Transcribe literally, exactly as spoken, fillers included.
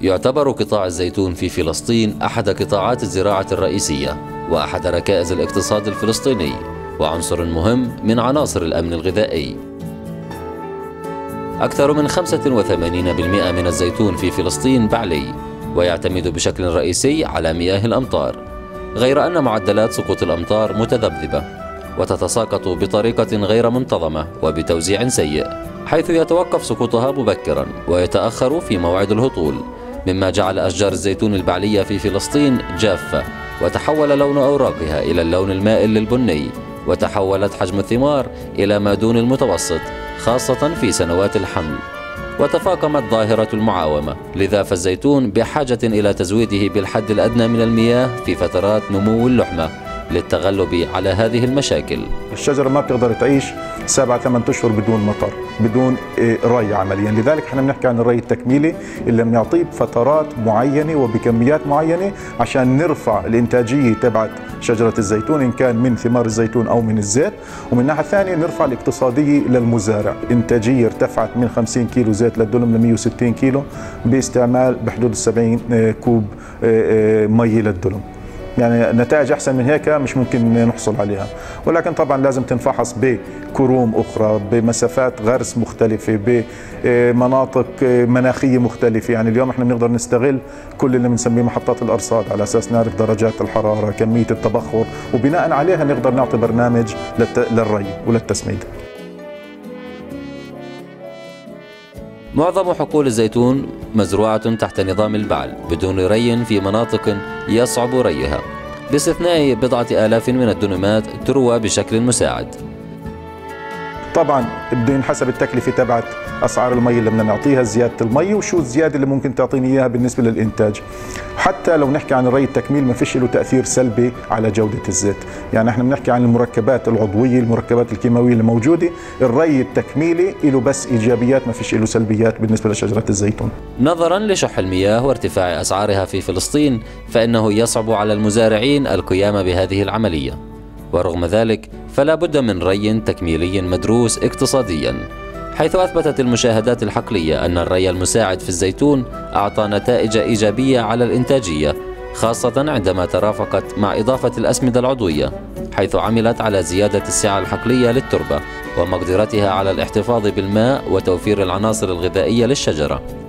يعتبر قطاع الزيتون في فلسطين أحد قطاعات الزراعة الرئيسية وأحد ركائز الاقتصاد الفلسطيني وعنصر مهم من عناصر الأمن الغذائي. أكثر من خمسة وثمانين بالمئة من الزيتون في فلسطين بعلي، ويعتمد بشكل رئيسي على مياه الأمطار، غير أن معدلات سقوط الأمطار متذبذبة وتتساقط بطريقة غير منتظمة وبتوزيع سيء، حيث يتوقف سقوطها مبكرا ويتأخر في موعد الهطول، مما جعل أشجار الزيتون البعلية في فلسطين جافة، وتحول لون أوراقها إلى اللون المائل للبني، وتحولت حجم الثمار إلى ما دون المتوسط خاصة في سنوات الحمل، وتفاقمت ظاهرة المعاومة. لذا فالزيتون بحاجة إلى تزويده بالحد الأدنى من المياه في فترات نمو اللحمة للتغلب على هذه المشاكل. الشجرة ما بتقدر تعيش سبعة ثمان أشهر بدون مطر، بدون ري عمليا، لذلك احنا بنحكي عن الري التكميلي اللي بنعطيه بفترات معينة وبكميات معينة عشان نرفع الإنتاجية تبعت شجرة الزيتون إن كان من ثمار الزيتون أو من الزيت، ومن الناحية الثانية نرفع الاقتصادية للمزارع. إنتاجية ارتفعت من خمسين كيلو زيت للدلم ل مئة وستين كيلو باستعمال بحدود سبعين كوب مي للدلم. يعني نتائج أحسن من هيك مش ممكن نحصل عليها، ولكن طبعا لازم تنفحص بكروم أخرى، بمسافات غرس مختلفة، بمناطق مناخية مختلفة. يعني اليوم احنا بنقدر نستغل كل اللي بنسميه محطات الأرصاد على أساس نعرف درجات الحرارة، كمية التبخر، وبناء عليها نقدر نعطي برنامج للري وللتسميد. معظم حقول الزيتون مزروعة تحت نظام البعل بدون ري في مناطق يصعب ريها، باستثناء بضعة آلاف من الدنمات تروى بشكل مساعد. طبعا بده ينحسب التكلفة تبعت أسعار المي اللي بدنا نعطيها، زيادة المي وشو الزيادة اللي ممكن تعطيني إياها بالنسبة للإنتاج. حتى لو نحكي عن الري التكميل ما فيش له تأثير سلبي على جودة الزيت، يعني احنا بنحكي عن المركبات العضوية، المركبات الكيماوية اللي موجودة. الري التكميلي له بس إيجابيات ما فيش له سلبيات بالنسبة لشجرة الزيتون. نظرا لشح المياه وارتفاع أسعارها في فلسطين، فإنه يصعب على المزارعين القيام بهذه العملية، ورغم ذلك فلا بد من ري تكميلي مدروس اقتصاديا، حيث أثبتت المشاهدات الحقلية أن الري المساعد في الزيتون أعطى نتائج إيجابية على الإنتاجية، خاصة عندما ترافقت مع إضافة الأسمدة العضوية، حيث عملت على زيادة السعة الحقلية للتربة ومقدرتها على الاحتفاظ بالماء وتوفير العناصر الغذائية للشجرة.